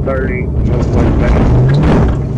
30, northwest bound.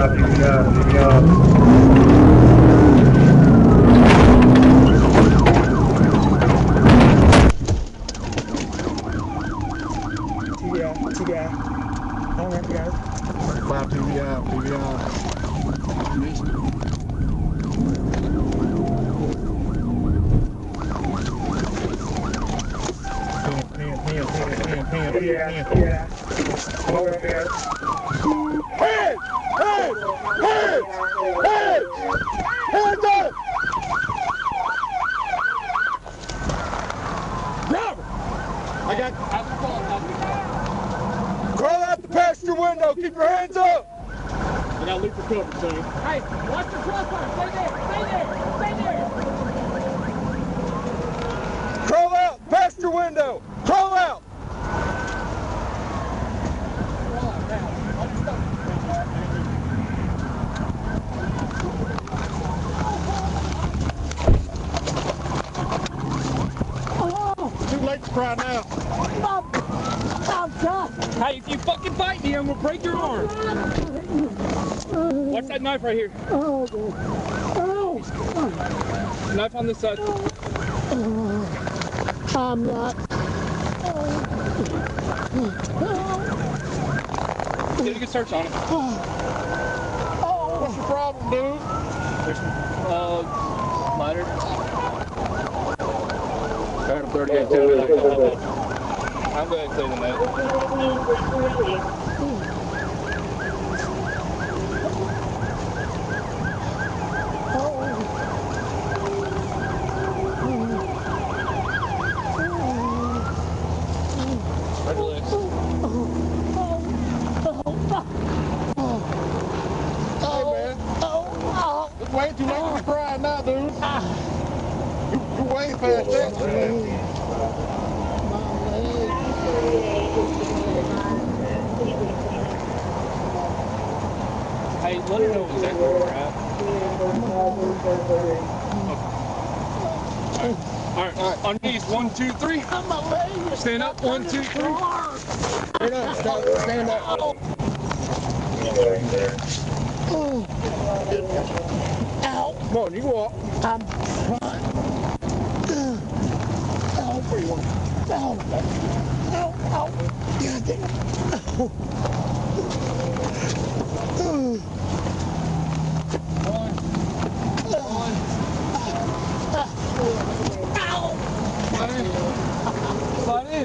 TVI. All right, guys. 5 TVI. Hands up! Driver! I got. Crawl out the passenger window. Keep your hands up. I got leap for cover, son. Hey, watch your crossfire. Stay there. Crawl out, passenger window. Crawl out. Too late to cry now. Hey, if you fucking fight me, I'm gonna break your arm. Watch that knife right here. Knife on this side. I'm not. Get a good search on it. What's your problem, dude? There's some, lighter. I had a 38 too. I'm going to clean them out. Hey, man. It's way too late to be crying now, dude. You're way past that. Hey, let her know exactly where we're at. Alright, on knees, 1, 2, 3. Stand up, 1, 2, 3. Stand up, stand up. Ow. Come on, you walk. I'm trying. Ow. Ow. Ow. God damn.